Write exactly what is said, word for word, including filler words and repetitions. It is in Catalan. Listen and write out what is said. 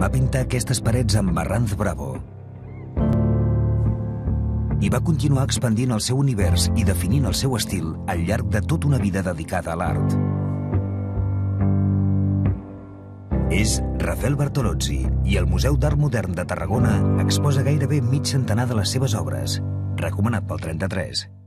va pintar aquestes parets amb Marranz Bravo i va continuar expandint el seu univers i definint el seu estil al llarg de tota una vida dedicada a l'art. És Rafael Bartolozzi i el Museu d'Art Modern de Tarragona exposa gairebé mig centenar de les seves obres. Recomanat pel trenta-tres.